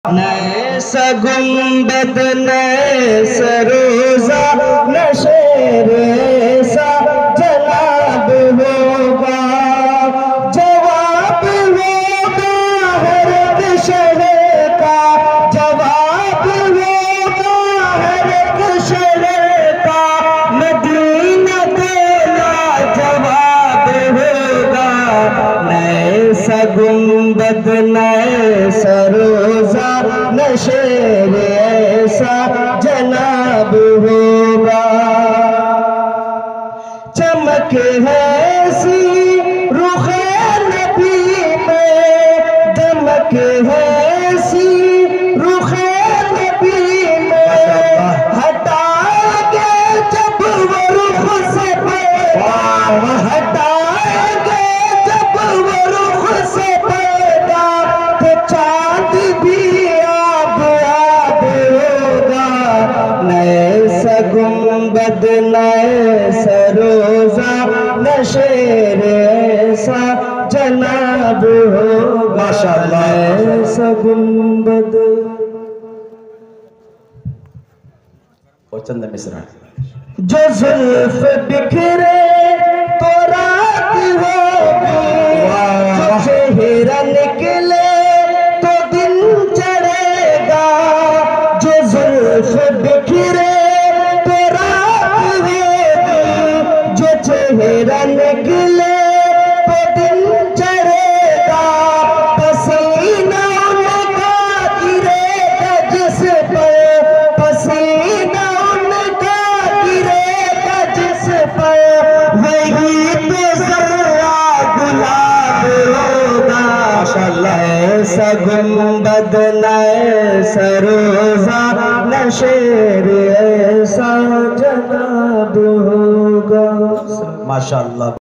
नए सगुंबद नए सरोजा नशेर ऐसा जनाब होगा, जवाब होगा हर एक शहर का, जवाब होगा हर एक शहर का, मदीना तेरा जवाब होगा। नए सगुंबद नए सरोजा नशेर ऐसा जनाब होगा। चमक है ऐसी रुखे नबी में, दमक है ऐसी रुखे नबी में, हटाएंगे जब वो रुख से पर्दा, हटाएंगे जब वो रुख से पर्दा, तो चांद भी आब आब होगा। नए सगुंबद नए सरोजा नशेर ऐसा जनाब होगा। माशाअल्लाह। नए सगुंबद और चंद मिश्रा जो जुल्फ बिखरे तो रात होगी, जो चेहरा निकले तो दिन चढ़ेगा, जो जुल्फ बिखरे तो रात होगी, जो चेहरा निकले तो दिन चढ़ेगा, पसीना उनका गिरेगा जिस पर, पसीना उनका गिरेगा जिस पर, वही तो जर्रा गुलाब होगा। ऐसा गुंबद नए सरोजा नशेर ऐसा जनाब होगा। माशाअल्लाह।